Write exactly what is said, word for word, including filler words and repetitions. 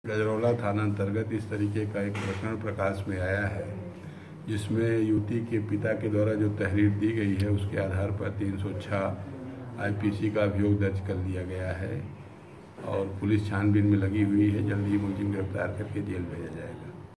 गजरौला थाना अंतर्गत इस तरीके का एक प्रकरण प्रकाश में आया है, जिसमें युवती के पिता के द्वारा जो तहरीर दी गई है उसके आधार पर तीन सौ छह आईपीसी का अभियोग दर्ज कर लिया गया है और पुलिस छानबीन में लगी हुई है। जल्दी ही मुलजिम गिरफ्तार करके जेल भेजा जाएगा।